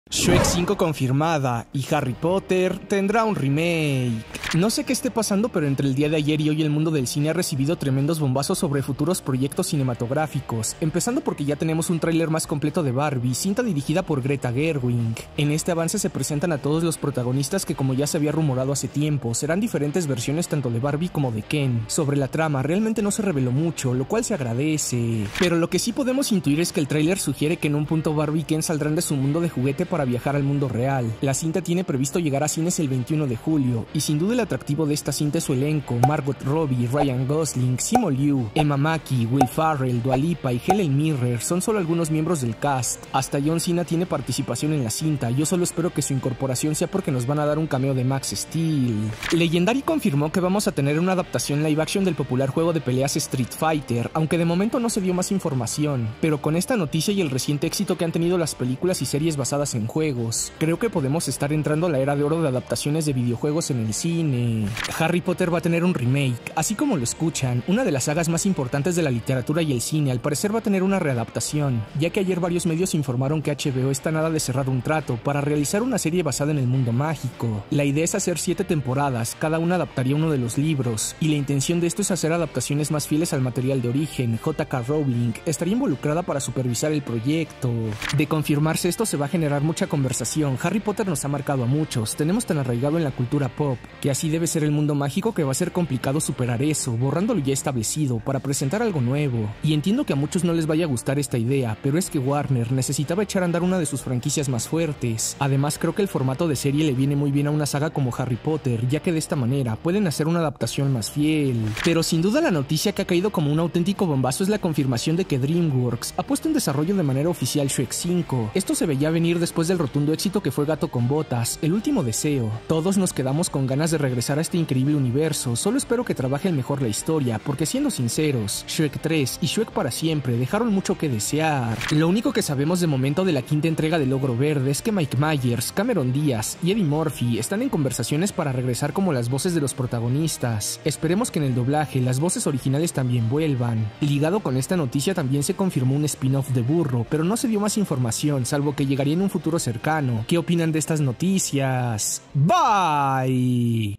Shrek 5 confirmada y Harry Potter tendrá un remake. No sé qué esté pasando, pero entre el día de ayer y hoy el mundo del cine ha recibido tremendos bombazos sobre futuros proyectos cinematográficos, empezando porque ya tenemos un tráiler más completo de Barbie, cinta dirigida por Greta Gerwig. En este avance se presentan a todos los protagonistas que, como ya se había rumorado hace tiempo, serán diferentes versiones tanto de Barbie como de Ken. Sobre la trama realmente no se reveló mucho, lo cual se agradece, pero lo que sí podemos intuir es que el tráiler sugiere que en un punto Barbie y Ken saldrán de su mundo de juguete para viajar al mundo real. La cinta tiene previsto llegar a cines el 21 de julio, y sin duda el atractivo de esta cinta es su elenco: Margot Robbie, Ryan Gosling, Simu Liu, Emma Mackey, Will Ferrell, Dua Lipa y Helen Mirren son solo algunos miembros del cast. Hasta John Cena tiene participación en la cinta. Yo solo espero que su incorporación sea porque nos van a dar un cameo de Max Steel. Legendary confirmó que vamos a tener una adaptación live action del popular juego de peleas Street Fighter, aunque de momento no se dio más información, pero con esta noticia y el reciente éxito que han tenido las películas y series basadas en juegos, creo que podemos estar entrando a la era de oro de adaptaciones de videojuegos en el cine. Harry Potter va a tener un remake, así como lo escuchan, una de las sagas más importantes de la literatura y el cine al parecer va a tener una readaptación, ya que ayer varios medios informaron que HBO está nada de cerrar un trato para realizar una serie basada en el mundo mágico. La idea es hacer 7 temporadas, cada una adaptaría uno de los libros, y la intención de esto es hacer adaptaciones más fieles al material de origen. J.K. Rowling estaría involucrada para supervisar el proyecto. De confirmarse esto se va a generar mucha conversación. Harry Potter nos ha marcado a muchos, tenemos tan arraigado en la cultura pop, que así debe ser el mundo mágico, que va a ser complicado superar eso, borrando lo ya establecido, para presentar algo nuevo. Y entiendo que a muchos no les vaya a gustar esta idea, pero es que Warner necesitaba echar a andar una de sus franquicias más fuertes. Además, creo que el formato de serie le viene muy bien a una saga como Harry Potter, ya que de esta manera pueden hacer una adaptación más fiel. Pero sin duda la noticia que ha caído como un auténtico bombazo es la confirmación de que DreamWorks ha puesto en desarrollo de manera oficial Shrek 5. Esto se veía venir después del rotundo éxito que fue Gato con Botas, El último deseo. Todos nos quedamos con ganas de regresar a este increíble universo, solo espero que trabajen mejor la historia, porque siendo sinceros, Shrek 3 y Shrek para siempre dejaron mucho que desear. Lo único que sabemos de momento de la quinta entrega del Ogro Verde es que Mike Myers, Cameron Díaz y Eddie Murphy están en conversaciones para regresar como las voces de los protagonistas. Esperemos que en el doblaje las voces originales también vuelvan. Ligado con esta noticia también se confirmó un spin-off de Burro, pero no se dio más información, salvo que llegaría en un futuro cercano. ¿Qué opinan de estas noticias? Bye.